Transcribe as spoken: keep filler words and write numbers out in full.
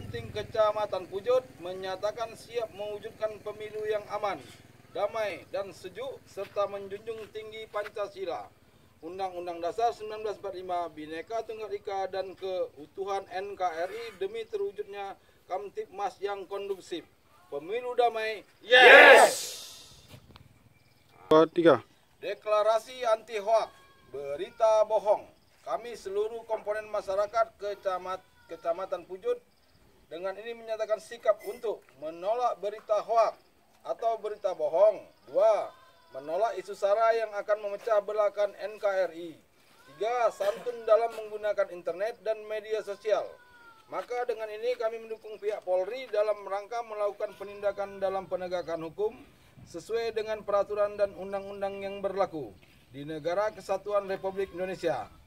Kamtib Kecamatan Pujut menyatakan siap mewujudkan pemilu yang aman, damai, dan sejuk, serta menjunjung tinggi Pancasila, Undang-Undang Dasar seribu sembilan ratus empat puluh lima, Bhinneka Tunggal Ika, dan keutuhan N K R I demi terwujudnya Kamtibmas yang kondusif. Pemilu damai, yes! Tiga. Deklarasi anti hoak, berita bohong. Kami seluruh komponen masyarakat kecamat, Kecamatan Pujut dengan ini menyatakan sikap untuk menolak berita hoak atau berita bohong. Dua, menolak isu sara yang akan memecah belahkan N K R I. Tiga, santun dalam menggunakan internet dan media sosial. Maka dengan ini kami mendukung pihak Polri dalam rangka melakukan penindakan dalam penegakan hukum sesuai dengan peraturan dan undang-undang yang berlaku di Negara Kesatuan Republik Indonesia.